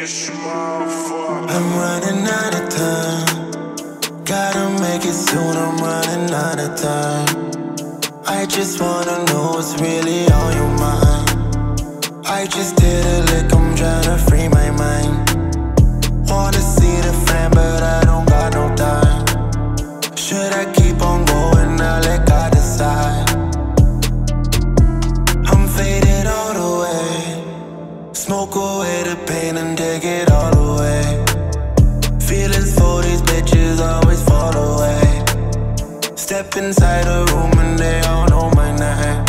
I'm running out of time. Gotta make it soon, I'm running out of time. I just wanna know what's really on your mind. I just did a lick, I'm tryna free my mind. Wanna see the fam, but I don't got no time. Should I keep on going? I'll let God decide. I'm faded all the way. Smoke away the pain and take it all away. Feelings for these bitches always fall away. Step inside a room and they all know my name.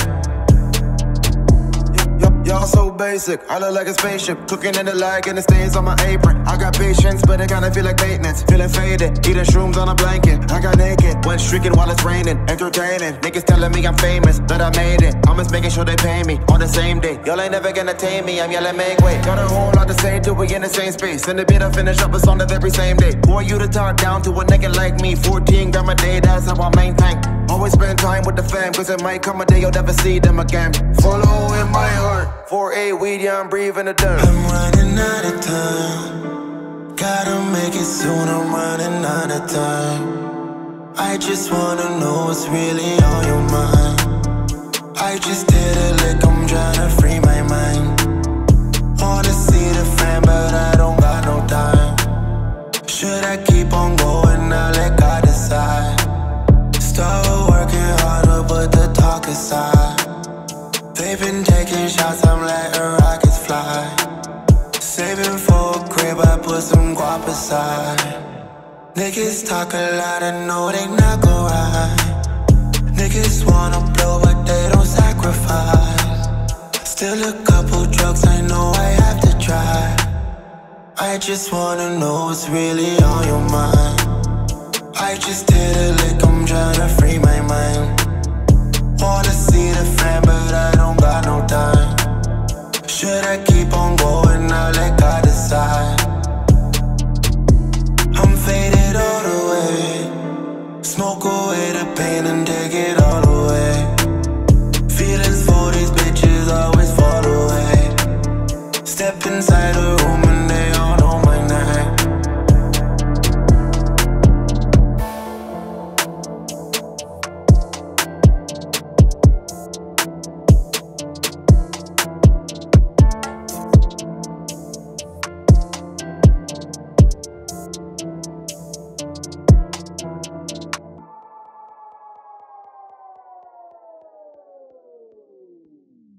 Y'all so basic, I look like a spaceship. Cooking in the lag and the stains on my apron. I got patience, but it kinda feel like maintenance. Feeling faded, eating shrooms on a blanket. I got naked, went streaking while it's raining. Entertaining, niggas telling me I'm famous, that I made it. I'm just making sure they pay me on the same day. Y'all ain't never gonna tame me, I'm yelling make way. Got a whole lot to say, do we in the same space. In the bit I finish up a song that every same day. Who are you to talk down to a nigga like me? 14 gram a day, that's how I maintain. Always spend time with the fam, cause it might come a day you'll never see them again. Follow in my heart, 4-8 weed, yeah, I'm breathing the dirt. I'm running out of time. Gotta make it soon, I'm running out of time. I just wanna know what's really on your mind. I just did a lick, I'm tryna free my mind. Wanna see the fam, but I don't got no time. Should I keep on going? I'll let God decide. Start working harder, put the talk aside. They've been taking shots, I'm letting rockets fly. Saving for a crib, I put some guap aside. Niggas talk a lot, I know they not gon' ride. Niggas wanna blow, but they don't sacrifice. Still a couple drugs, I know I have to try. I just wanna know what's really on your mind. I just did a lick, I'm tryna free my mind.